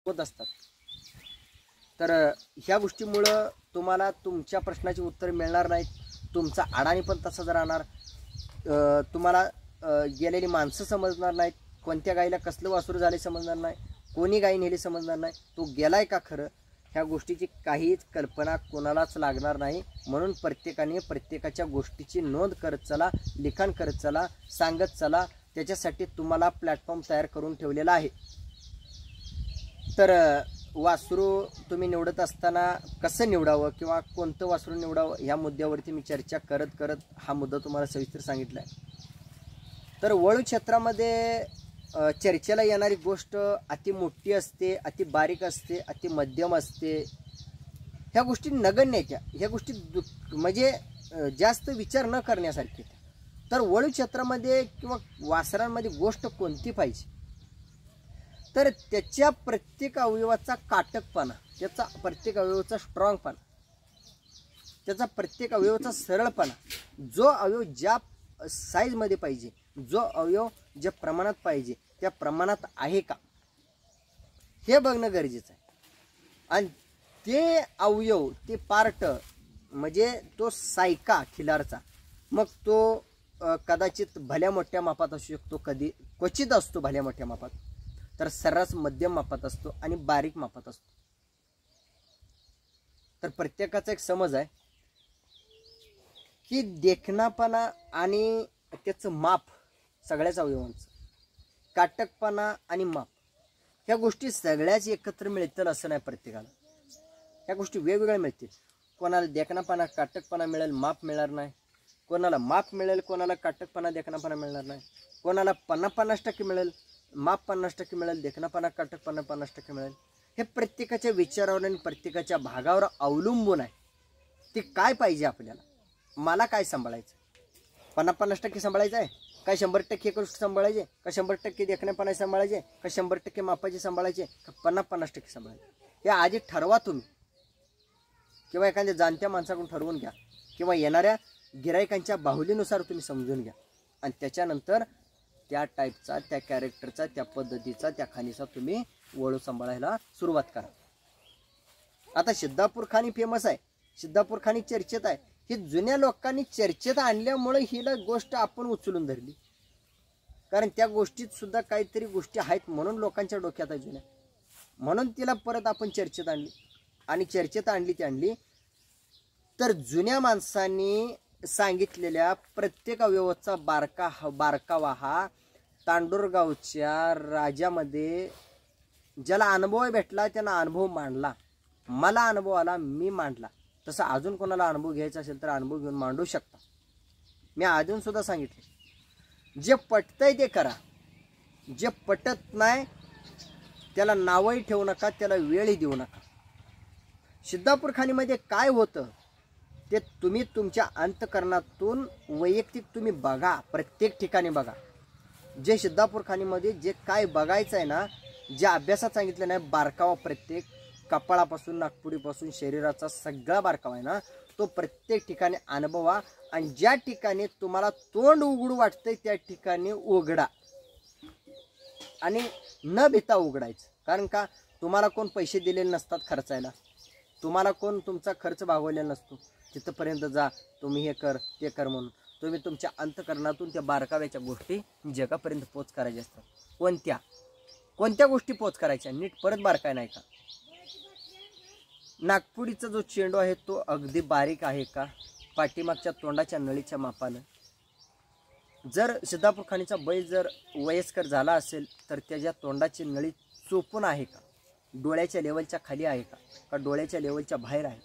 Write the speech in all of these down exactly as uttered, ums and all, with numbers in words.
होत असतात। तर ह्या गोष्टीमुळं तुम्हाला तुमच्या प्रश्नाचे उत्तर मिळणार नाहीत, तुमचा अडाणी पण तसाच राहणार, तुम्हाला गेलेली माणसं समजणार नाहीत, कोणत्या गाईला कसलं वासरू झाले समजणार नाही, कोणी गाई नेली समजणार नाही, तो गेलाय का खरं, ह्या गोष्टीची काहीच कल्पना कोणालाच लागणार नाही। म्हणून प्रत्येकाने प्रत्येकाच्या गोष्टीची नोंद करत चला, लिखाण करत चला, सांगत चला, त्याच्यासाठी तुम्हाला प्लॅटफॉर्म तयार करून ठेवलेला आहे। तर वासरू तुम्ही निवडत असताना कसं निवडावं किंवा कोणतं वासरू निवडावं ह्या मुद्द्यावरती मी चर्चा करत करत हा मुद्दा तुम्हाला सविस्तर सांगितला आहे। तर वळू क्षेत्रामध्ये चर्चेला येणारी गोष्ट अति मोठी असते, अति बारीक असते, अति मध्यम असते, ह्या गोष्टी नगण्य आहेत, ह्या गोष्टी म्हणजे जास्त विचार न करण्यासारखी। तर वळू क्षेत्रामध्ये किंवा वासरांमध्ये गोष्ट कोणती पाहिजे, तर त्याच्या प्रत्येक अवयवाचा काटकपणा, त्याचा प्रत्येक अवयवाचा स्ट्रॉंगपणा, त्याचा प्रत्येक अवयवाचा सरळपणा, जो अवयव ज्या साईजमध्ये पाहिजे, जो अवयव ज्या प्रमाणात पाहिजे त्या प्रमाणात आहे का, हे बघणं गरजेचं आहे। आणि ते अवयव, ते पार्ट म्हणजे तो सायका खिलारचा, मग तो कदाचित भल्या मोठ्या मापात असू शकतो, कधी क्वचित असतो भल्या मोठ्या मापात, तर सर्रास मध्यम मापात असतो आणि बारीक मापात असतो। तर प्रत्येकाचा एक समज आहे की देखणापणा आणि त्याचं माप, सगळ्याच अवयवांचं काटकपणा आणि माप, ह्या गोष्टी सगळ्याच एकत्र मिळतील असं नाही, प्रत्येकाला ह्या गोष्टी वेगवेगळ्या मिळतील। कोणाला देखणापणा काटकपणा मिळेल, माप मिळणार नाही, कोणाला माप मिळेल, कोणाला काटकपणा देखणापणा मिळणार नाही, कोणाला पन्नास पन्नास टक्के मिळेल, माप पन्नास टक्के मिळेल, देखणापणा काटकपणा पन्नास टक्के मिळेल। हे प्रत्येकाच्या विचारावर आणि प्रत्येकाच्या भागावर अवलंबून आहे, ते काय पाहिजे आपल्याला, मला काय सांभाळायचं, पन्नास पन्नास टक्के सांभाळायचं आहे काय, शंभर टक्के गोष्ट सांभाळायचे का, शंभर टक्के देखणेपणा सांभाळायचे का, शंभर टक्के मापाचे सांभाळायचे का, पन्नास पन्नास टक्के सांभाळायचे, हे आधी ठरवा तुम्ही, किंवा एखाद्या जाणत्या माणसाकडून ठरवून घ्या, किंवा येणाऱ्या गिरायकांच्या बाहुलीनुसार तुम्ही समजून घ्या, आणि त्याच्यानंतर त्या टाईपचा, त्या कॅरेक्टरचा, त्या पद्धतीचा, त्या खाणीचा तुम्ही वळू सांभाळायला सुरुवात करा। आता सिद्धापूर खाणी फेमस आहे, सिद्धापूर खाणी चर्चेत आहे, ही जुन्या लोकांनी चर्चेत आणल्यामुळे हिला गोष्ट आपण उचलून धरली, कारण त्या गोष्टीत सुद्धा काहीतरी गोष्टी आहेत म्हणून लोकांच्या डोक्यात आहे जुन्या, म्हणून तिला परत आपण चर्चेत आणली, आणि चर्चेत आणली ती आणली तर जुन्या माणसांनी सांगितलेल्या प्रत्येक अवयवाचा बारका बारकावा हा तांडूरगावच्या राजामध्ये ज्याला अनुभव भेटला त्यानं अनुभव मांडला, मला अनुभव आला मी मांडला, तसं अजून कोणाला अनुभव घ्यायचा असेल तर अनुभव घेऊन मांडू शकता। मी अजून सुद्धा सांगितले, जे पटतंय ते करा, जे पटत नाही त्याला नावही ठेवू नका, त्याला वेळही देऊ नका। सिद्धापूर खाणीमध्ये काय होतं ते तुम्ही तुमच्या अंतकरणातून वैयक्तिक तुम्ही बघा, प्रत्येक ठिकाणी बघा, जे सिद्धापूर खाणीमध्ये जे काय बघायचं आहे ना, जे अभ्यासात सांगितलं नाही, बारकावा प्रत्येक कपाळापासून नागपुडीपासून शरीराचा सगळा बारकावा आहे ना, तो प्रत्येक ठिकाणी अनुभवा, आणि ज्या ठिकाणी तुम्हाला तोंड उघडू वाटतंय त्या ठिकाणी उघडा, आणि न भिता उघडायचं, कारण का तुम्हाला कोण पैसे दिलेले नसतात खर्चायला, तुम्हाला कोण तुमचा खर्च भागवलेला नसतो, तिथपर्यंत जा, तुम्ही हे कर ते कर म्हणून तुम्ही तुमच्या अंतकरणातून त्या बारकाव्याच्या गोष्टी जगापर्यंत पोच करायच्या असतात। कोणत्या कोणत्या गोष्टी पोच करायच्या, नीट परत बारकाय नाही का, नागपुडीचा जो चेंडू आहे तो अगदी बारीक आहे का, पाठीमागच्या तोंडाच्या नळीच्या मापानं, जर सिद्धापूर खाणीचा बैल जर वयस्कर झाला असेल तर त्याच्या तोंडाची नळी चोपून आहे का, डोळ्याच्या लेवलच्या खाली आहे का, का डोळ्याच्या लेवलच्या बाहेर आहे।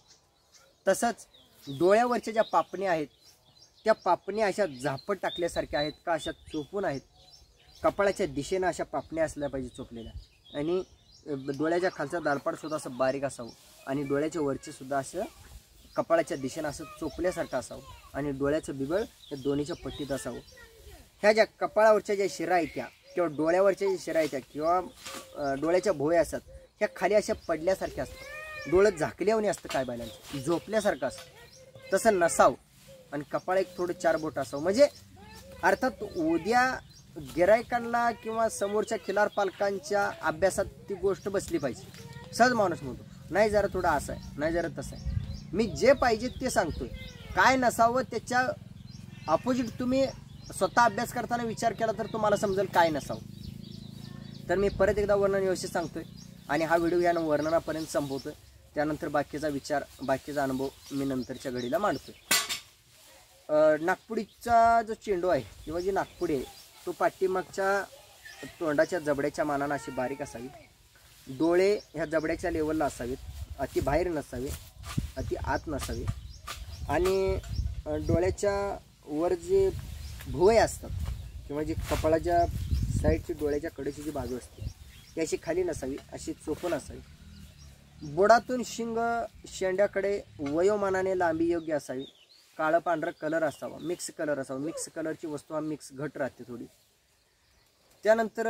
तसंच डोळ्यावरच्या ज्या पापण्या आहेत त्या पापण्या अशा झापट टाकल्यासारख्या आहेत का, अशा चोपून आहेत, कपाळाच्या दिशेनं अशा पापण्या असल्या पाहिजे चोपलेल्या, आणि डोळ्याच्या खालचा दालपाट सुद्धा असं बारीक असावं, आणि डोळ्याच्या वरचे सुद्धा असं कपाळाच्या दिशेनं असं चोपल्यासारखं असावं, आणि डोळ्याचं बिबळ हे दोन्हीच्या पट्टीत असावं। ह्या ज्या कपाळावरच्या ज्या शिरा आहेत त्या, किंवा डोळ्यावरच्या ज्या शिरा आहेत त्या, किंवा डोळ्याच्या भोवया असतात, ह्या खाली अशा पडल्यासारख्या असतात, डोळं झाकल्यावणी असतं काय बैलांचं, झोपल्यासारखं असतं, तसं नसावं, आणि कपाळ एक थोडं चार बोट असावं, म्हणजे अर्थात उद्या गिरायकांना किंवा समोरच्या खिलार पालकांच्या अभ्यासात ती गोष्ट बसली पाहिजे। सहज माणूस म्हणतो नाही जरा थोडं असं आहे, नाही जरा तसं आहे। मी जे पाहिजे ते सांगतोय, काय नसावं त्याच्या अपोजिट तुम्ही स्वतः अभ्यास करताना विचार केला तर तुम्हाला समजेल काय नसावं। तर मी परत एकदा वर्णन व्यवस्थित सांगतोय आणि हा व्हिडिओ या वर्णनापर्यंत संपवतोय। त्यानंतर बाकीचा विचार बाकीचा अनुभव मी नंतरच्या घडीला मांडतोय। नागपुडीचा जो चेंडू आहे किंवा जी नागपुडी आहे तो पाठीमागच्या तोंडाच्या जबड्याच्या मानानं अशी बारीक असावी, डोळे ह्या जबड्याच्या लेवलला असावेत, अति बाहेर नसावे, अति आत नसावे आणि डोळ्याच्या वर जे भुवय असतात किंवा जी कपाळाच्या साईडची डोळ्याच्या कडेची जी बाजू असते ती अशी खाली नसावी, अशी चोपून असावी। बोडातून शिंग शेंड्याकडे वयोमानाने लांबी योग्य असावी, काळं पांढरं कलर असावा, मिक्स कलर असावा। मिक्स कलरची वस्तू हा मिक्स घट राहते थोडी। त्यानंतर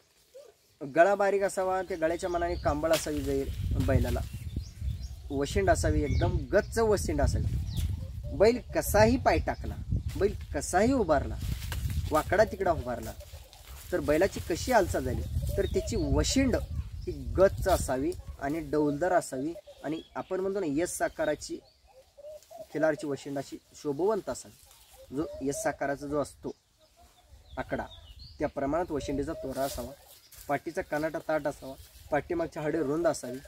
गळा बारीक असावा, त्या गळ्याच्या मनाने कांबळ असावी जाईल बैलाला, वशिंड असावी, एकदम गच्च वशिंड असावी। बैल कसाही पाय टाकला, बैल कसाही उभारला, वाकडा तिकडा उभारला तर बैलाची कशी हालचाल झाली तर त्याची वशिंड ही गच्च असावी आणि डौलदार असावी आणि आपण म्हणतो ना यस आकाराची खिलारची वशिंड अशी शोभवंत असावी। जो यस आकाराचा जो असतो आकडा त्या प्रमाणात वशिंडीचा तोरा असावा, पाठीचा कनाटा ताट असावा, पाठीमागची हाडे रुंद असावी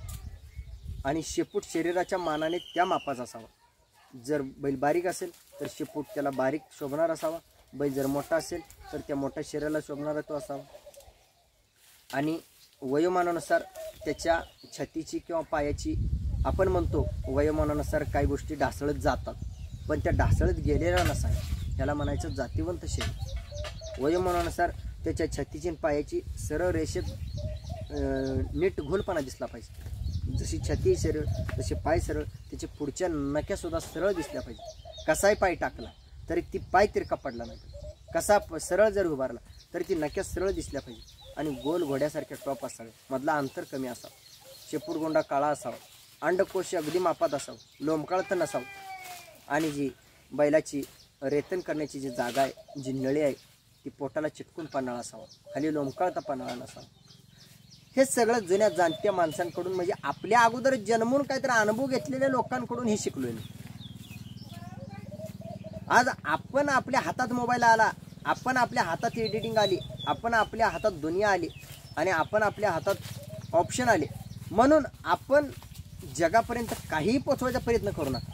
आणि शेपूट शरीराच्या मानाने त्या मापाचा असावा। जर बैल बारीक असेल तर शेपूट त्याला बारीक शोभणार असावा, बैल जर मोठा असेल तर त्या मोठ्या शरीराला शोभणारा तो असावा आणि वयोमानानुसार त्याच्या छातीची किंवा पायाची आपण म्हणतो वयोमानानुसार काही गोष्टी ढासळत जातात पण त्या ढासळत गेलेल्या नसाव्या, त्याला म्हणायचं जातीवंत शरीर। वयोमानानुसार त्याच्या छातीची पायाची सरळ रेषेत नीट घोलपणा दिसला पाहिजे। जशी छाती सरळ तसे पाय सरळ, त्याच्या पुढच्या नक्यासुद्धा सरळ दिसल्या पाहिजे। कसाही पाय टाकला तरी ती पाय तिरका पडला नाही, कसा सरळ जर उभारला तरी ती नक्या सरळ दिसल्या पाहिजे आणि गोल घोड्यासारखे टॉप असावे, मधला अंतर कमी असावा, शेपूटगोंडा काळा असावा, अंडकोश अगदी मापात असावं, लोंबकाळत नसावं आणि जी बैलाची रेतन करण्याची जी जागा आहे, जी नळी आहे ती पोटाला चिटकून पन्हाळा असावा, खाली लोंबकाळता पन्हाळा नसावा। हे सगळं जुन्या जाणत्या माणसांकडून म्हणजे आपल्या अगोदर जन्मून काहीतरी अनुभव घेतलेल्या लोकांकडून हे शिकलोय मी। आज आपण आपल्या हातात मोबाईल आला, आपण आपल्या हातात एडिटिंग आली, आपण आपल्या हातात दुनिया आली आणि आपण आपल्या हातात ऑप्शन आले म्हणून आपण जगापर्यंत काही पोचवायचा प्रयत्न करू नका।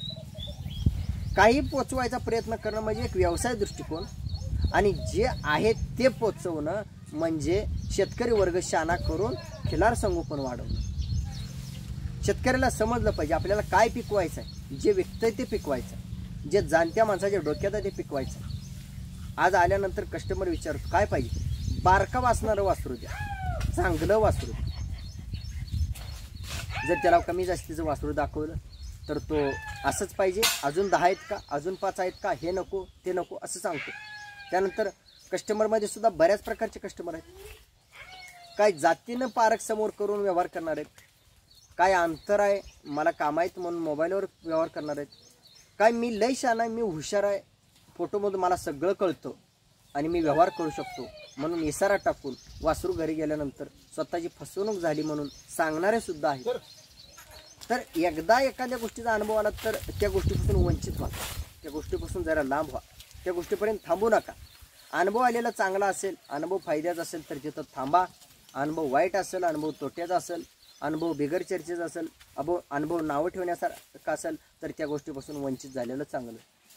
काही पोचवायचा प्रयत्न करणं म्हणजे एक व्यवसाय दृष्टिकोन आणि जे आहे ते पोचवणं म्हणजे शेतकरी वर्ग शाना करून खिलार संगोपन वाढवणं। शेतकऱ्याला समजलं पाहिजे आपल्याला काय पिकवायचं आहे, जे विकतंय ते पिकवायचं, जे जाणत्या माणसाच्या डोक्यात आहे ते पिकवायचं। आज आल्यानंतर कस्टमर विचारतो काय पाहिजे, बारका वासणारं वासरू द्या, चांगलं वासरू द्या। जर त्याला कमी जास्तीचं वासरू दाखवलं तर तो असंच पाहिजे, अजून दहा आहेत का, अजून पाच आहेत का, हे नको ते नको असं सांगतो। त्यानंतर कस्टमरमध्ये सुद्धा बऱ्याच प्रकारचे कस्टमर आहेत, काय जातीनं पारख समोर करून व्यवहार करणार आहेत, काय अंतर आहे मला काम आहेत म्हणून मोबाईलवर व्यवहार करणार आहेत, काय मी लय शान आहे, मी हुशार आहे, फोटोमधून मला सगळं कळतं आणि मी व्यवहार करू शकतो म्हणून इशारा टाकून वासरू घरी गेल्यानंतर स्वतःची फसवणूक झाली म्हणून सांगणारे सुद्धा आहेत। तर एकदा एखाद्या गोष्टीचा अनुभव आला तर त्या गोष्टीपासून वंचित व्हा, त्या गोष्टीपासून जरा लांब व्हा, त्या गोष्टीपर्यंत थांबू नका। अनुभव आलेला चांगला असेल, अनुभव फायद्याचा असेल तर तिथं थांबा, अनुभव वाईट असेल, अनुभव तोट्याचा असेल, अनुभव बिगर चर्चेचा असेल, अनुभव अनुभव नावं ठेवण्यासारखा असेल तर त्या गोष्टीपासून वंचित झालेलं चांगलं।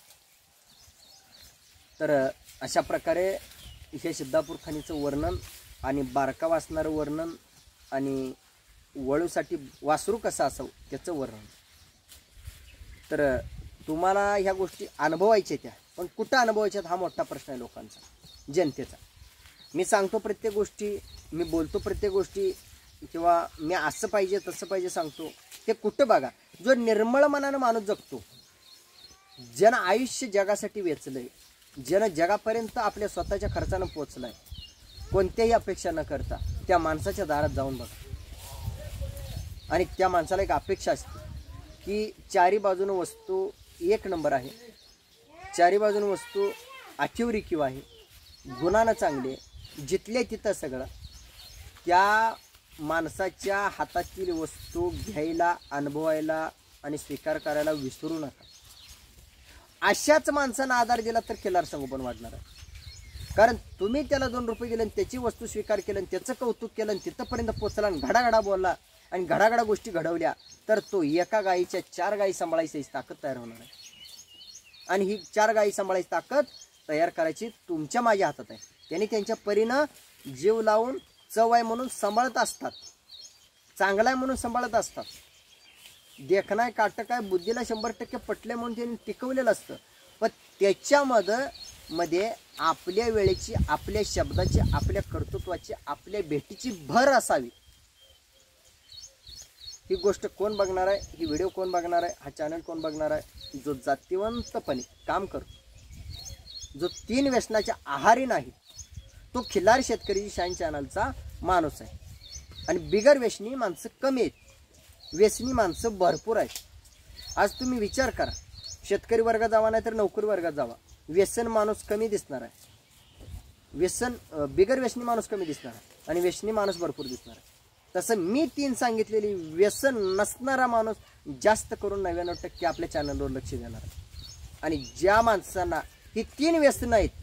तर अशा प्रकारे हे सिद्धापूर खाणीचं वर्णन आणि बारका वासणारं वर्णन आणि वळूसाठी वासरू कसं असावं त्याचं वर्णन। तर तुम्हाला ह्या गोष्टी अनुभवायच्या त्या पण कुठं अनुभवायच्यात हा मोठा प्रश्न आहे लोकांचा, जनतेचा। मी सांगतो प्रत्येक गोष्टी, मी बोलतो प्रत्येक गोष्टी किंवा मी असं पाहिजे तसं पाहिजे सांगतो, ते कुठं बघा जो निर्मळ मनानं माणूस जगतो, जन आयुष्य जगासाठी वेचलंय, जन जगापर्यंत आपल्या स्वतःच्या खर्चानं पोचलाय, कोणत्याही अपेक्षा न करता त्या माणसाच्या दारात जाऊन बघा आणि त्या माणसाला एक अपेक्षा असते की चारी बाजूनं वस्तू एक नंबर आहे, चारी बाजूनं वस्तू आठीव रिकीव आहे, गुणानं चांगले, जिथले तिथं सगळं त्या माणसाच्या हातातील वस्तू घ्यायला, अनुभवायला आणि स्वीकार करायला विसरू नका. अशाच माणसांना आधार दिला तर खिल्लार संगोपन वाढणार आहे. कारण तुम्ही त्याला दोन रुपये दिले आणि त्याची वस्तू स्वीकार केलं आणि त्याचं कौतुक केलं आणि तिथंपर्यंत पोचला आणि घडाघडा बोलला आणि घडाघडा गोष्टी घडवल्या तर तो एका गायीच्या चार गायी सांभाळायची ताकद तयार होणार आहे. आणि ही चार गायी सांभाळायची ताकद तयार करायची तुमच्या माझ्या हातात आहे. त्यांनी त्यांच्या परीनं जीव लावून चव आहे म्हणून सांभाळत असतात, चांगला आहे म्हणून सांभाळत असतात. देखणं आहे, काटक आहे, बुद्धीला शंभर टक्के पटले म्हणून त्यांनी टिकवलेलं असतं. पण त्याच्यामध्ये मध्ये आपल्या वेळेची, आपल्या शब्दाची, आपल्या कर्तृत्वाची, आपल्या भेटीची भर असावी. ही गोष्ट कोण बघणार आहे, ही व्हिडिओ कोण बघणार आहे, हा चॅनल कोण बघणार आहे? जो जातीवंतपणे काम करतो, जो तीन व्यसनाच्या आहारी नाही, तो खिल्लार शेतकरी शाईन चॅनलचा माणूस आहे. आणि बिगर व्यसनी माणसं कमी आहेत, व्यसनी माणसं भरपूर आहेत. आज तुम्ही विचार करा, शेतकरी वर्गात जावा नाही तर नोकरी वर्गात जावा, व्यसन माणूस कमी दिसणार आहे. व्यसन बिगर व्यसनी माणूस कमी दिसणार आहे आणि व्यसनी माणूस भरपूर दिसणार आहे. तसं मी तीन सांगितलेली व्यसन नसणारा माणूस जास्त करून नव्याण्णव टक्के आपल्या चॅनलवर लक्ष देणार आहे. आणि ज्या माणसांना ही तीन व्यसनं आहेत,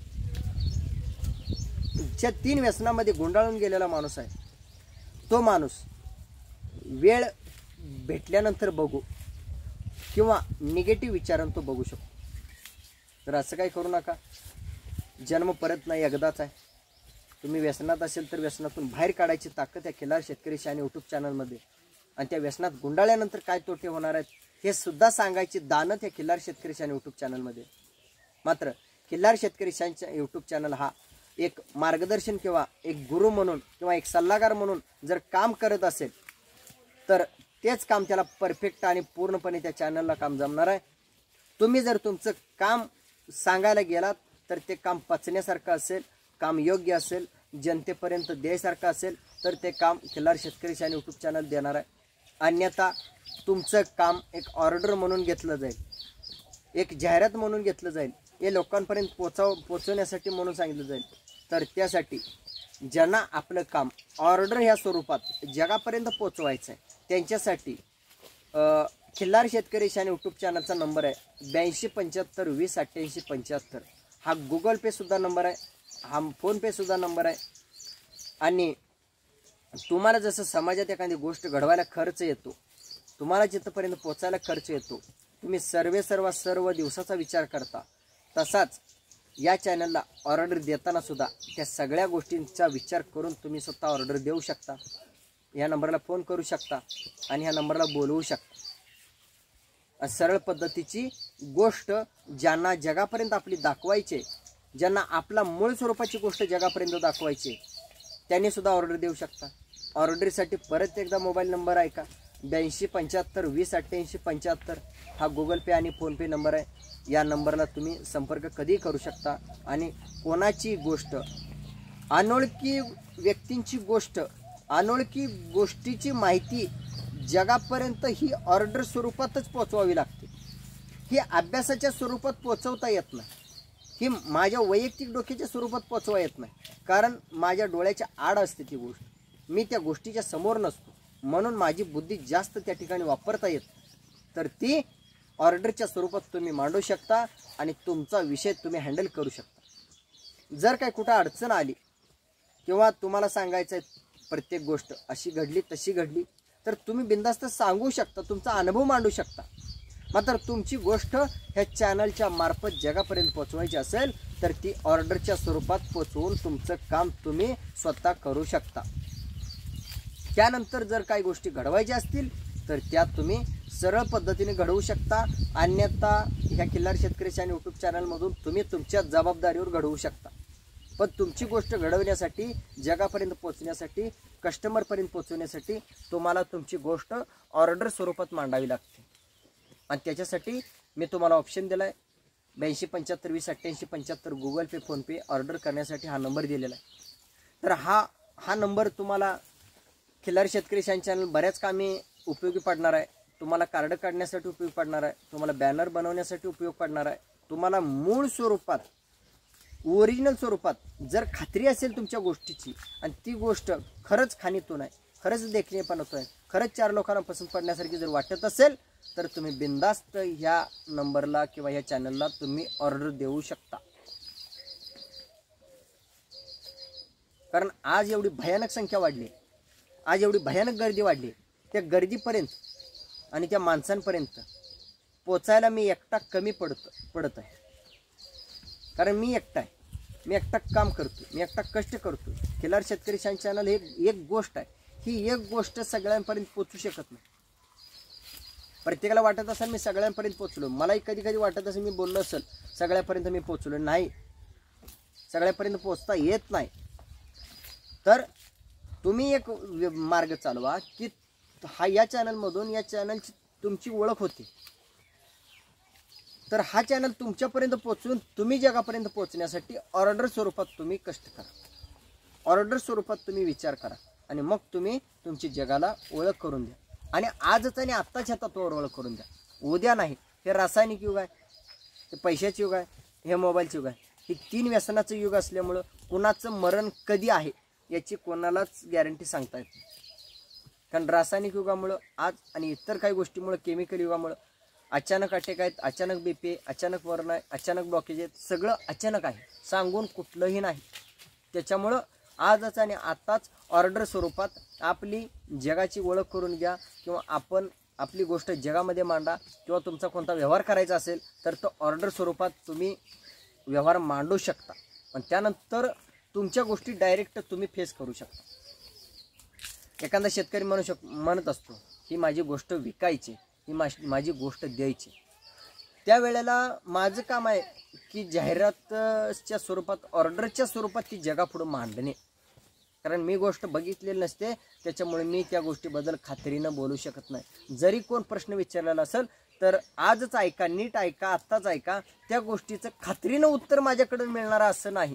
ज्या तीन व्यसनामध्ये गुंडाळून गेलेला माणूस आहे, तो माणूस वेळ भेटल्यानंतर बघू किंवा निगेटिव्ह विचारांत तो बघू शकतो. तर असं काही करू नका. जन्म परत नाही, एकदाच आहे. तुम्ही व्यसनात असेल तर व्यसनातून बाहेर काढायची ताकद या खिल्लार शेतकरी शाईन यूट्यूब चॅनलमध्ये, आणि त्या व्यसनात गुंडाळल्यानंतर काय तोटे होणार आहेत हे सुद्धा सांगायची दानत या खिल्लार शेतकरी शाईन यूट्यूब चॅनलमध्ये. मात्र खिल्लार शेतकरी शाईन यूट्यूब चॅनल हा एक मार्गदर्शन किंवा एक गुरु म्हणून किंवा एक सल्लागार म्हणून जर काम करत असेल तर तेच काम त्याला परफेक्ट आणि पूर्णपणे त्या चॅनलला काम जमणार आहे. तुम्ही जर तुमचं काम सांगायला गेलात तर ते काम पचण्यासारखं असेल, काम योग्य असेल, जनतेपर्यंत द्यायसारखं असेल तर ते काम खिल्लार शेतकरी शाईन यूट्यूब चॅनल देणार आहे. अन्यथा तुमचं काम एक ऑर्डर म्हणून घेतलं जाईल, एक जाहिरात म्हणून घेतलं जाईल, हे लोकांपर्यंत पोचाव पोचवण्यासाठी म्हणून सांगितलं जाईल. तर त्यासाठी ज्यांना आपलं काम ऑर्डर ह्या स्वरूपात जगापर्यंत पोचवायचं आहे त्यांच्यासाठी खिल्लार शेतकरी शाईन यूट्यूब चॅनलचा नंबर आहे ब्याऐंशी पंच्याहत्तर वीस अठ्ठ्याऐंशी पंच्याहत्तर. हा गुगल पे सुद्धा नंबर आहे, हा फोनपे सुद्धा नंबर आहे. आणि तुम्हाला जसं समाजात एखादी गोष्ट घडवायला खर्च येतो, तुम्हाला जिथपर्यंत पोचायला खर्च येतो, तुम्ही सर्वे सर्व सर्व दिवसाचा विचार करता, तसाच या चॅनलला ऑर्डर देताना सुद्धा त्या सगळ्या गोष्टींचा विचार करून तुम्ही स्वतः ऑर्डर देऊ शकता. ह्या नंबरला फोन करू शकता आणि ह्या नंबरला बोलवू शकता. सरळ पद्धतीची गोष्ट ज्यांना जगापर्यंत आपली दाखवायचे, ज्यांना आपला मूळ स्वरूपाची गोष्ट जगापर्यंत दाखवायची, त्यांनी सुद्धा ऑर्डर देऊ शकता. ऑर्डरसाठी परत एकदा मोबाईल नंबर आहे का ब्याऐंशी पंच्याहत्तर वीस अठ्ठ्याऐंशी पंच्याहत्तर, हा गुगल पे आणि फोनपे नंबर आहे. या नंबरला तुम्ही संपर्क कधीही करू शकता. आणि कोणाची गोष्ट, अनोळखी व्यक्तींची गोष्ट, अनोळखी गोष्टीची माहिती जगापर्यंत ही ऑर्डर स्वरूपातच पोचवावी लागते. ही अभ्यासाच्या स्वरूपात पोचवता येत नाही, ही माझ्या वैयक्तिक डोक्याच्या स्वरूपात पोचवा येत नाही. कारण माझ्या डोळ्याच्या आड असते ती गोष्ट, मी त्या गोष्टीच्या समोर नसतो, म्हणून माझी बुद्धी जास्त त्या ठिकाणी वापरता येत. तर ती ऑर्डरच्या स्वरूपात तुम्ही मांडू शकता आणि तुमचा विषय तुम्ही हँडल करू शकता. जर काय कुठं अडचण आली किंवा तुम्हाला सांगायचं आहे प्रत्येक गोष्ट अशी घडली तशी घडली तर तुम्ही बिनधास्त सांगू शकता, तुमचा अनुभव मांडू शकता. मात्र तुमची गोष्ट ह्या चॅनलच्या मार्फत जगापर्यंत पोचवायची असेल तर ती ऑर्डरच्या स्वरूपात पोचवून तुमचं काम तुम्ही स्वतः करू शकता. त्यानंतर जर काही गोष्टी घडवायच्या असतील तर त्या तुम्ही सरळ पद्धतीने घडवू शकता. अन्यथा ह्या खिल्लार शेतकरी शाईन यूट्यूब चॅनलमधून तुम्ही तुमच्या जबाबदारीवर घडवू शकता. पण तुमची गोष्ट घडवण्यासाठी, जगापर्यंत पोचण्यासाठी, कस्टमरपर्यंत पोचवण्यासाठी तुम्हाला तुमची गोष्ट ऑर्डर स्वरूपात मांडावी लागते. आणि त्याच्यासाठी मी तुम्हाला ऑप्शन दिला आहे ब्याऐंशी पंच्याहत्तर वीस अठ्ठ्याऐंशी पंच्याहत्तर गुगल पे फोनपे ऑर्डर करण्यासाठी हा नंबर दिलेला आहे. तर हा हा नंबर तुम्हाला खिल्लार शेतकरी शाईन चॅनल बऱ्याच कामी उपयोगी पडणार आहे. तुम्हाला कार्ड काढण्यासाठी उपयोग पडणार आहे, तुम्हाला बॅनर बनवण्यासाठी उपयोग पडणार आहे, तुम्हाला मूळ स्वरूपात ओरिजिनल स्वरूपात जर खात्री असेल तुमच्या गोष्टीची आणि ती गोष्ट खरंच खाणीतून आहे, खरंच देखणेपणातून आहे, खरंच चार लोकांना पसंत पडण्यासारखी जर वाटत असेल तर तुम्ही बिनधास्त ह्या नंबरला किंवा ह्या चॅनलला तुम्ही ऑर्डर देऊ शकता. कारण आज एवढी भयानक संख्या वाढली, आज एवढी भयानक गर्दी वाढली, त्या गर्दीपर्यंत आणि त्या माणसांपर्यंत पोचायला मी एकटा कमी पडत पडत आहे. कारण मी एकटा आहे, मी एकटा काम करतो, मी एकटा कष्ट करतो. खिलार शेतकरी शान चॅनल हे एक गोष्ट आहे, ही एक गोष्ट सगळ्यांपर्यंत पोचू शकत नाही. प्रत्येकाला वाटत असेल मी सगळ्यांपर्यंत पोचलो, मलाही कधी कधी वाटत असेल मी बोललो असेल सगळ्यापर्यंत मी पोचलो नाही, सगळ्यापर्यंत पोचता येत नाही. तर तुम्ही एक मार्ग चालवा की हा या चॅनलमधून या चॅनलची तुमची ओळख होती, तर हा चॅनल तुमच्यापर्यंत पोचून तुम्ही जगापर्यंत पोचण्यासाठी ऑर्डर स्वरूपात तुम्ही कष्ट करा, ऑर्डर स्वरूपात तुम्ही विचार करा आणि मग तुम्ही तुमची जगाला ओळख करून द्या. आणि आजच आणि आत्ताच्या तत्वावर ओळख करून द्या, उद्या नाही. हे रासायनिक युग आहे, हे पैशाचे युग आहे, हे मोबाईलचे युग आहे. हे तीन व्यसनाचं युग असल्यामुळं कुणाचं मरण कधी आहे याची कोणालाच गॅरंटी सांगता येत नाही. कारण रासायनिक युगामुळं आज आणि इतर काही गोष्टीमुळं, केमिकल युगामुळं अचानक अटॅक आहेत, अचानक बीपी, अचानक मरण आहे, अचानक ब्लॉकेज आहेत, सगळं अचानक आहे, सांगून कुठलंही नाही. त्याच्यामुळं आजच आणि आत्ताच ऑर्डर स्वरूपात आपली जगाची ओळख करून घ्या किंवा आपण आपली गोष्ट जगामध्ये मांडा. किंवा तुमचा कोणता व्यवहार करायचा असेल तर तो ऑर्डर स्वरूपात तुम्ही व्यवहार मांडू शकता आणि त्यानंतर तुमच्या गोष्टी डायरेक्ट तुम्ही फेस करू शकता. एखादा शेतकरी म्हणू शक म्हणत असतो ही माझी गोष्ट विकायची, ही माझी गोष्ट द्यायची. त्यावेळेला माझं काम आहे की जाहिरातच्या स्वरूपात, ऑर्डरच्या स्वरूपात ती जगापुढं मांडणे. कारण मी गोष्ट बघितलेली नसते, त्याच्यामुळे मी त्या गोष्टीबद्दल खात्रीनं बोलू शकत नाही. जरी कोण प्रश्न विचारलेला असेल तर आजच ऐका, नीट ऐका, आत्ताच ऐका. त्या गोष्टीचं खात्रीनं उत्तर माझ्याकडून मिळणार असं नाही.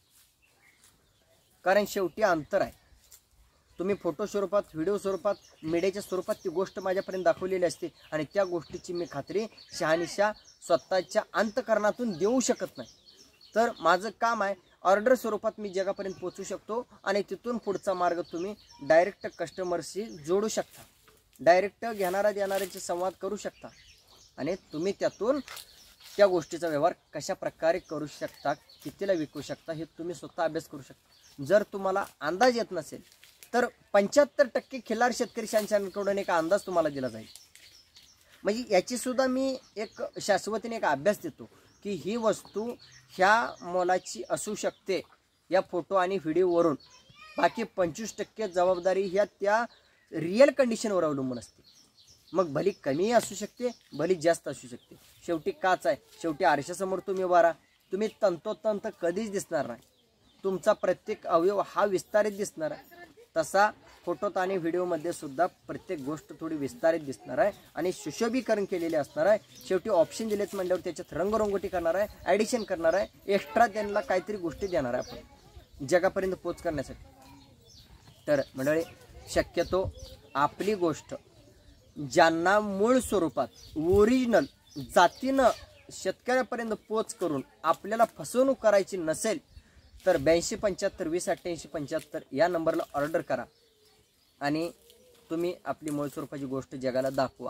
कारण शेवटी अंतर आहे. तुम्ही फोटो स्वरूपात, व्हिडिओ स्वरूपात, मीडियाच्या स्वरूपात ती गोष्ट माझ्यापर्यंत दाखवलेली असते आणि त्या गोष्टीची मी खात्री शहानिशा स्वतःच्या अंतकरणातून देऊ शकत नाही. तर माझं काम आहे ऑर्डर स्वरूपात मी जगापर्यंत पोचू शकतो आणि तिथून पुढचा मार्ग तुम्ही डायरेक्ट कस्टमरशी जोडू शकता, डायरेक्ट घेणारा देणाऱ्याचे संवाद करू शकता आणि तुम्ही त्यातून त्या गोष्टीचा व्यवहार कशा प्रकारे करू शकता, कितीला विकू शकता हे तुम्ही स्वतः अभ्यास करू शकता. जर तुम्हाला अंदाज येत नसेल तर पंच्याहत्तर टक्के खिल्लार शेतकरी शान चॅनलकडून एक अंदाज तुम्हाला दिला जाईल. म्हणजे याची सुद्धा मी एक शाश्वतीने एक अभ्यास देतो की ही वस्तू ह्या मोलाची असू शकते या फोटो आणि व्हिडिओवरून. बाकी पंचवीस टक्के जबाबदारी ह्या त्या रिअल कंडिशनवर अवलंबून असते. मग भली कमी असू शकते, भली जास्त असू शकते. शेवटी काच आहे, शेवटी आरशासमोर तुम्ही उभा राहा, तुम्ही तंतोतंत कधीच दिसणार नाही. तुमचा प्रत्येक अवयव हा विस्तारित दिसणार आहे. तसा फोटोत आणि व्हिडिओमध्ये सुद्धा प्रत्येक गोष्ट थोडी विस्तारित दिसणार आहे आणि सुशोभीकरण केलेले असणार आहे. शेवटी ऑप्शन दिलेत म्हणल्यावर त्याच्यात रंगरंगोटी करणार आहे, ॲडिशन करणार आहे, एक्स्ट्रा त्यांना काहीतरी गोष्टी देणार आहे आपण जगापर्यंत पोच करण्यासाठी. तर मंडळी, शक्यतो आपली गोष्ट ज्यांना मूळ स्वरूपात ओरिजिनल जातीनं शेतकऱ्यापर्यंत पोच करून आपल्याला फसवणूक करायची नसेल तर ब्याऐंशी पंच्याहत्तर वीस अठ्ठ्याऐंशी पंच्याहत्तर या नंबरला ऑर्डर करा आणि तुम्ही आपली मूळ स्वरूपाची गोष्ट जगाला दाखवा.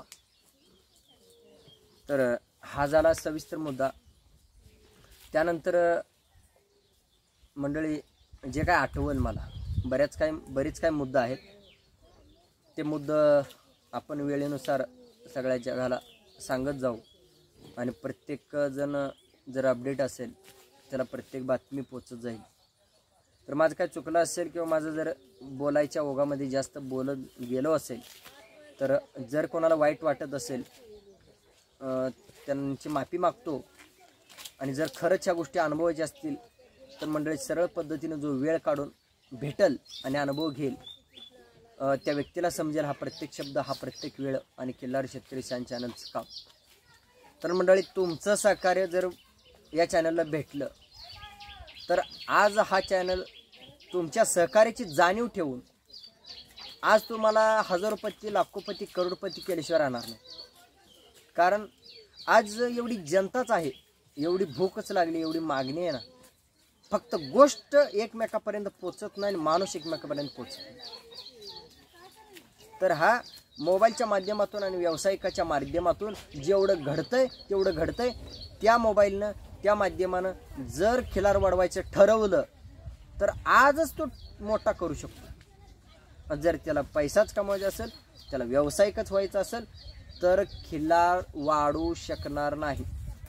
तर हा झाला सविस्तर मुद्दा. त्यानंतर मंडळी, जे काय आठवण मला बऱ्याच काय बरीच काय मुद्दा आहेत, ते मुद्दा आपण वेळेनुसार सगळ्या जगाला सांगत जाऊ आणि प्रत्येक जण जर अपडेट असेल त्याला प्रत्येक बातमी पोचत जाईल. तर माझं काय चुकलं असेल किंवा माझं जर बोलायच्या ओघामध्ये जास्त बोलत गेलो असेल तर जर कोणाला वाईट वाटत असेल त्यांची माफी मागतो. आणि जर खरंच ह्या गोष्टी अनुभवायच्या असतील तर मंडळी सरळ पद्धतीनं जो वेळ काढून भेटल आणि अनुभव घेईल त्या व्यक्तीला समजेल हा प्रत्येक शब्द, हा प्रत्येक वेळ आणि खिल्लार शेतकरी शान चॅनलचं काम. तर मंडळी, तुमचं सहकार्य जर या चॅनलला भेटलं तर आज हा चॅनल तुमच्या सहकार्याची जाणीव ठेवून आज तुम्हाला हजारोपती, लाखोपती, करोडपती केल्याशिवाय राहणार नाही. कारण आज एवढी जनताच आहे, एवढी भूकच लागली, एवढी मागणी आहे ना, फक्त गोष्ट एकमेकापर्यंत पोचत नाही, माणूस एकमेकापर्यंत पोचत नाही. तर हा मोबाईलच्या माध्यमातून आणि व्यावसायिकाच्या माध्यमातून जेवढं घडतंय तेवढं घडतंय. त्या मोबाईलनं त्या माध्यमानं जर खिलार वाढवायचं ठरवलं तर आजच तो मोठा करू शकतो. जर त्याला पैसाच कमवायचा असेल, त्याला व्यावसायिकच व्हायचं असेल तर खिलार वाढू शकणार नाही.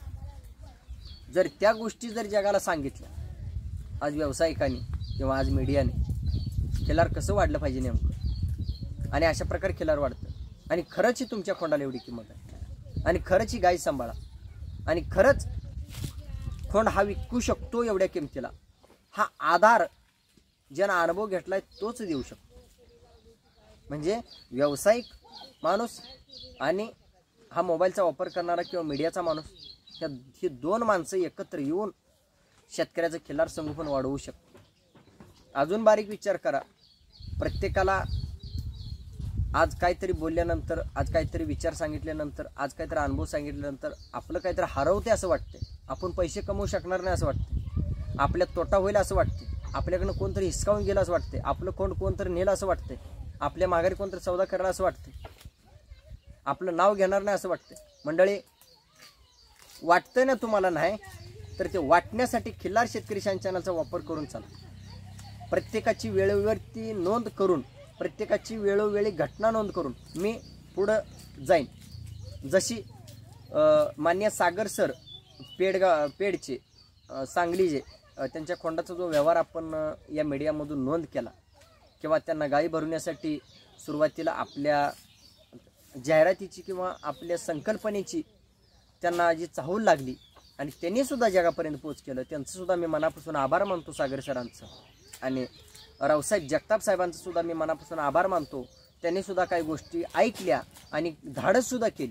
जर त्या गोष्टी जर जगाला सांगितल्या आज व्यावसायिकांनी किंवा आज मीडियाने, खिलार कसं वाढलं पाहिजे नेमकं आणि अशा प्रकारे खिलार वाढतं आणि खरंच ही तुमच्या खोंडाला एवढी किंमत आहे आणि खरंच ही गाय सांभाळा आणि खरंच खोंड हा विकू शकतो एवढ्या किमतीला, हा आधार ज्यानं अनुभव घेतलाय तोच देऊ शकतो. म्हणजे व्यावसायिक माणूस आणि हा मोबाईलचा वापर करणारा किंवा मीडियाचा माणूस, ह्या ही दोन माणसं एकत्र येऊन शेतकऱ्याचं खिलार संगोपन वाढवू शकतो. अजून बारीक विचार करा. प्रत्येकाला आज काहीतरी बोलल्यानंतर, आज काहीतरी विचार सांगितल्यानंतर, आज काहीतरी अनुभव सांगितल्यानंतर आपलं काहीतरी हरवते असं वाटते, आपण पैसे कमवू शकणार नाही असं वाटते, आपल्यात तोटा होईल असं वाटते, आपल्याकडनं कोणतरी हिसकावून गेलं असं वाटते, आपलं कोण कोणतरी नेलं असं वाटते, आपल्या माघारी कोणतरी सौदा करायला असं वाटते, आपलं नाव घेणार नाही असं वाटते. मंडळी, वाटतंय ना तुम्हाला नाही, तर ते वाटण्यासाठी खिल्लार शेतकरी शान चॅनलचा वापर करून चाला. प्रत्येकाची वेळोवेळी नोंद करून, प्रत्येकाची वेळोवेळी घटना नोंद करून मी पुढं जाईन. जशी मान्य सागर सर पेडगाव पेडचे सांगलीचे त्यांच्या खोंडाचा जो व्यवहार आपण या मीडियामधून नोंद केला किंवा त्यांना गायी भरवण्यासाठी सुरुवातीला आपल्या जाहिरातीची किंवा आपल्या संकल्पनेची त्यांना जी चाहूल लागली आणि त्यांनी सुद्धा जगापर्यंत पोच केलं, त्यांचं सुद्धा मी मनापासून आभार मानतो. सागर सरांचं आणि रावसाहेब जगताप साहेबांचं सुद्धा मी मनापासून आभार मानतो. त्यांनी सुद्धा काही गोष्टी ऐकल्या आणि धाडस सुद्धा केली.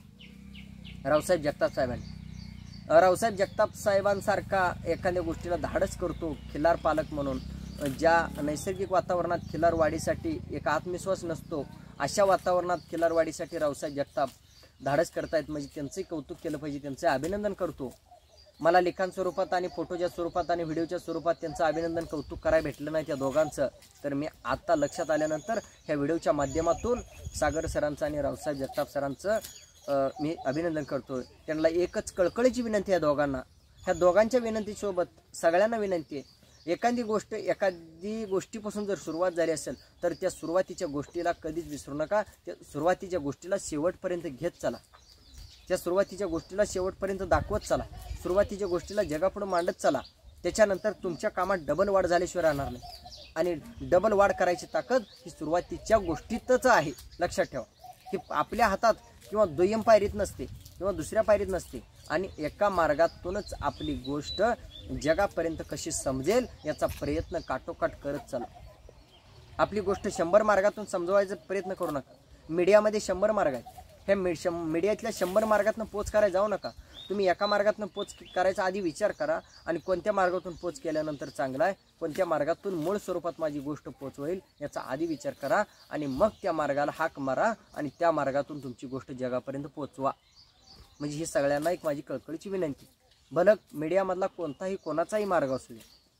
रावसाहेब जगताप साहेबांनी रावसाहेब जगताप साहेबांसारखा एखाद्या गोष्टीला धाडस करतो खिल्लार पालक म्हणून, ज्या नैसर्गिक वातावरणात खिल्लार वाढीसाठी एक आत्मविश्वास नसतो अशा वातावरणात खिल्लार वाढीसाठी रावसाहेब जगताप धाडस करतायत, म्हणजे त्यांचंही कौतुक केलं पाहिजे, त्यांचं अभिनंदन करतो. मला लेखन स्वरूपात आणि फोटोच्या स्वरूपात आणि व्हिडिओच्या स्वरूपात त्यांचं अभिनंदन कौतुक करायला भेटलं नाही त्या दोघांचं, तर मी आत्ता लक्षात आल्यानंतर ह्या व्हिडिओच्या माध्यमातून सागर सरांचं आणि रावसाहेब जगताप सरांचं मी अभिनंदन करतो. त्यांना एकच कळकळीची विनंती आहे दोघांना, ह्या दोघांच्या विनंतीसोबत सगळ्यांना विनंती आहे, एखादी गोष्ट एखादी गोष्टीपासून जर सुरुवात झाली असेल तर त्या सुरुवातीच्या गोष्टीला कधीच विसरू नका. त्या सुरुवातीच्या गोष्टीला शेवटपर्यंत घेत चला, त्या सुरुवातीच्या गोष्टीला शेवटपर्यंत दाखवत चला, सुरुवातीच्या गोष्टीला जगापुढे मांडत चला. त्याच्यानंतर तुमच्या कामात डबल वाढ झाल्याशिवाय राहणार नाही आणि डबल वाढ करायची ताकद ही सुरुवातीच्या गोष्टीतच आहे. लक्षात ठेवा, ही आपल्या हातात किंवा दुय्यम पायरीत नसते किंवा दुसऱ्या पायरीत नसते आणि एका मार्गातूनच आपली गोष्ट जगापर्यंत कशी समजेल याचा प्रयत्न काटोकाट करत चला. आपली गोष्ट शंभर मार्गातून समजवायचा प्रयत्न करू नका. मीडियामध्ये शंभर मार्ग आहेत, ह्या मी शं मीडियातल्या शंभर मार्गातून पोच करायला जाऊ नका. तुम्ही एका मार्गातून पोच करायचा आधी विचार करा आणि कोणत्या मार्गातून पोच केल्यानंतर चांगला आहे, कोणत्या मार्गातून मूळ स्वरूपात माझी गोष्ट पोच होईल याचा आधी विचार करा आणि मग त्या मार्गाला हाक मारा आणि त्या मार्गातून तुमची गोष्ट जगापर्यंत पोचवा. म्हणजे ही सगळ्यांना एक माझी कळकळीची विनंती. भलं मीडियामधला कोणताही कोणाचाही मार्ग असू दे,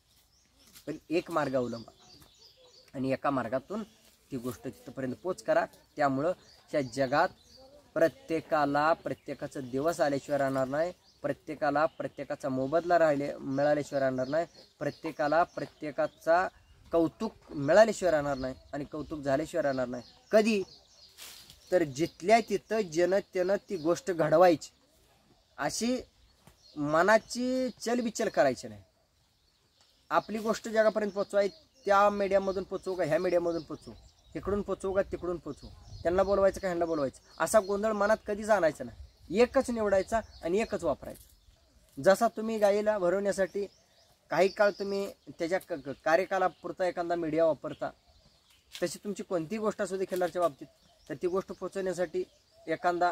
पण एक मार्ग अवलंबा आणि एका मार्गातून ती गोष्ट तिथपर्यंत पोच करा. त्यामुळं त्या जगात प्रत्येकाला प्रत्येकाचं दिवस आल्याशिवाय राहणार नाही, प्रत्येकाला प्रत्येकाचा मोबदला राहिले मिळाल्याशिवाय राहणार नाही, प्रत्येकाला प्रत्येकाचा कौतुक मिळाल्याशिवाय राहणार नाही आणि कौतुक झाल्याशिवाय राहणार नाही. कधी तर जिथल्या तिथं जनतेनं ती गोष्ट घडवायची, अशी मनाची चलबिचल करायची नाही. आपली गोष्ट जगापर्यंत पोचवाय, त्या मीडियामधून पोचवू का ह्या मीडियामधून पोचवू, इकडून पोचवू का तिकडून पोचवू, त्यांना बोलवायचं का ह्यांना बोलवायचं, असा गोंधळ मनात कधीच आणायचा नाही. एकच निवडायचा आणि एकच वापरायचा. जसा तुम्ही गायीला भरवण्यासाठी काही काळ तुम्ही त्याच्या कार्यकालापुरता एखादा मीडिया वापरता, तशी तुमची कोणतीही गोष्ट असू दे खिल्लारच्या बाबतीत, तर ती गोष्ट पोचवण्यासाठी एखादा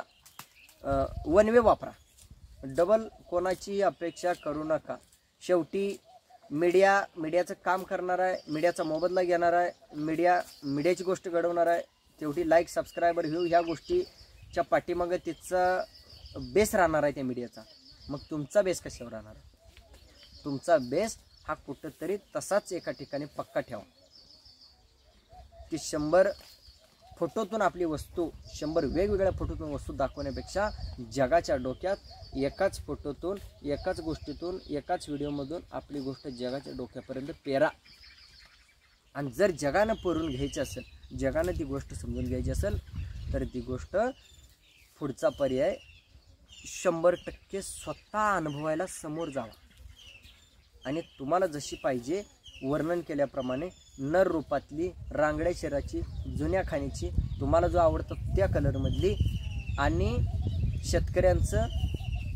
वन वे वापरा. डबल कोणाची अपेक्षा करू नका. शेवटी मीडिया मीडियाचं काम करणार आहे, मीडियाचा मोबदला घेणार आहे, मीडिया मीडियाची गोष्ट घडवणार आहे. शेवटी लाईक सबस्क्रायबर व्ह्यू ह्या गोष्टीच्या पाठीमागं तिचा बेस राहणार आहे त्या मीडियाचा. मग तुमचा बेस कशावर राहणार आहे? तुमचा बेस हा कुठंतरी तसाच एका ठिकाणी पक्का ठेवा की शंभर फोटोतून आपली वस्तू शंभर वेगवेगळ्या फोटोतून वस्तू दाखवण्यापेक्षा जगाच्या डोक्यात एकाच फोटोतून एकाच गोष्टीतून एकाच व्हिडिओमधून आपली गोष्ट जगाच्या डोक्यापर्यंत पेरा. आणि जर जगानं परून घ्यायची असेल, जगानं ती गोष्ट समजून घ्यायची असेल तर ती गोष्ट पुढचा पर्याय शंभर टक्के स्वतः अनुभवायला समोर जावा. आणि तुम्हाला जशी पाहिजे वर्णन केल्याप्रमाणे नर रूपातली, रांगड्या शरीराची, जुन्या खाणीची, तुम्हाला जो आवडतो त्या कलरमधली आणि शेतकऱ्यांचं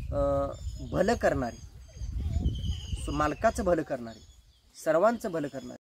भलं करणारी, मालकाचं भलं करणारी, सर्वांचं भलं करणारी